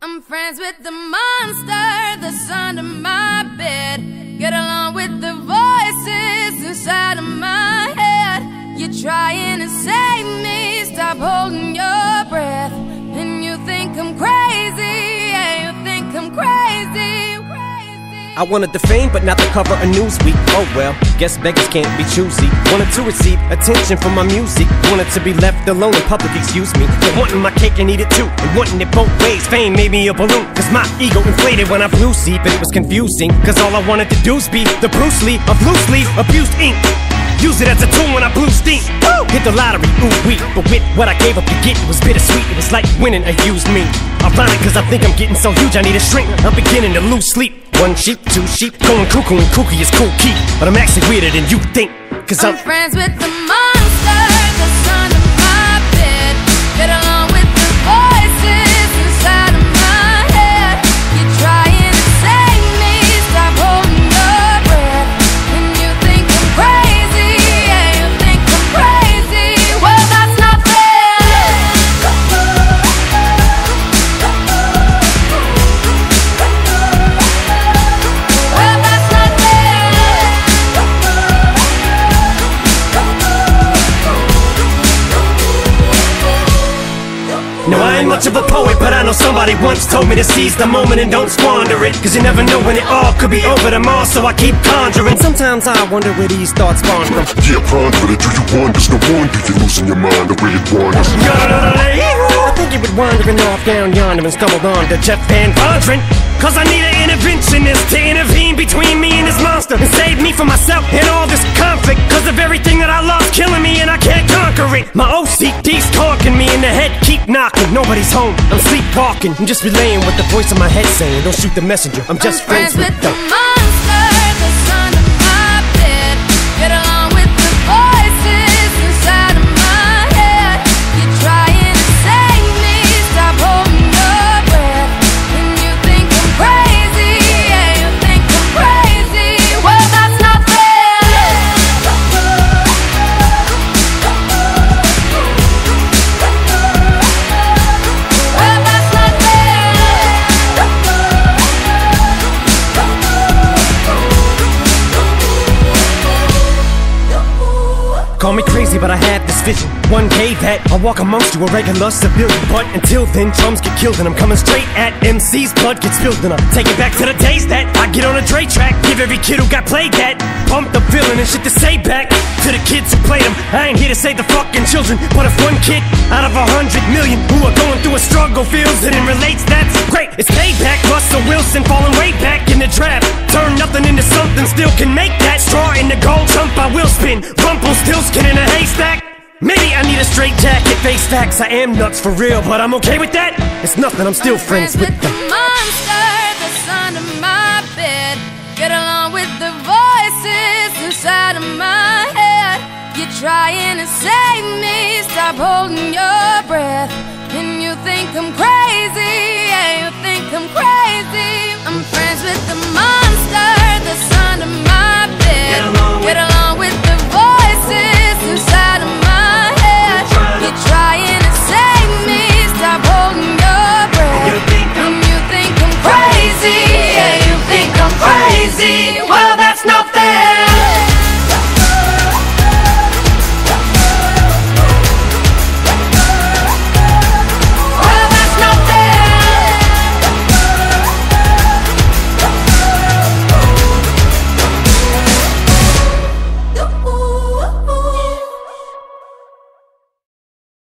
I'm friends with the monster that's under my bed. Get along with the voices inside of my head. You're trying to save me, stop holding your breath. And you think I'm crazy, yeah, you think I'm crazy. I wanted the fame, but not the cover of Newsweek. Oh well, guess beggars can't be choosy. Wanted to receive attention from my music. Wanted to be left alone in public, excuse me. But wanting my cake and eat it too, and wanting it both ways. Fame made me a balloon, cause my ego inflated when I flew see. But it was confusing, cause all I wanted to do was be the Bruce Lee of loose leaf abused ink. Use it as a tool when I blew steam. Woo! Hit the lottery, ooh wee. But with what I gave up to get, it was bittersweet. It was like winning a used me. Ironic, cause I think I'm getting so huge I need a shrink. I'm beginning to lose sleep. One sheep, two sheep, going cuckoo and kooky is cool key. But I'm actually weirder than you think, cause I'm friends with the monster that's under my bed. Get along with the voices inside of my head. You're trying to save me, stop holding your breath. And you think I'm crazy, yeah, you think I'm crazy. Well, that's not fair. Well, that's not fair. No, I ain't much of a poet, but I know somebody once told me to seize the moment and don't squander it. Cause you never know when it all could be over tomorrow, so I keep conjuring. Sometimes I wonder where these thoughts spawn from. Yeah, ponder it, do you wonder? No wonder you're losing your mind the way it wanders. I think you were wandering off down yonder and stumbled on to Jeff Van Vondren. Cause I need an interventionist to intervene between me and this monster and save me from myself and all this conflict. Cause of everything that I love's killing me and I can't conquer it. My OCD's talking me in the head, keep knocking. Nobody's home, I'm sleepwalking. I'm just relaying what the voice in my head saying. Don't shoot the messenger, I'm just friends with the monster that's under my bed. Get along with the voices inside of my head. You're trying to save me, stop holding your breath. And you think I'm crazy, yeah, you think I'm crazy. Well, that's not fair. Well, that's not fair. Call me crazy, but I had this vision. One day that I'll walk amongst you, a regular civilian. But until then, drums get killed and I'm coming straight at MC's blood gets spilled. And I'm taking back to the days that I get on a Dre track. Give every kid who got played that pump the feeling and shit to say back to the kids who played them. I ain't here to save the fucking children, but if one kid out of 100 million who are going through a struggle feels it and relates, that's great. It's payback. Russell Wilson falling way back in the draft. Turn nothing into something, still can make that. Straw in the gold jump, I will spin. Rumpelstiltskin in a haystack. Maybe I need a straight jacket, face facts. I am nuts for real, but I'm okay with that. It's nothing, I'm still friends with the monster that's under my bed. Get along with the voices inside of my head. You're trying to save me, stop holding your breath. And you think I'm crazy.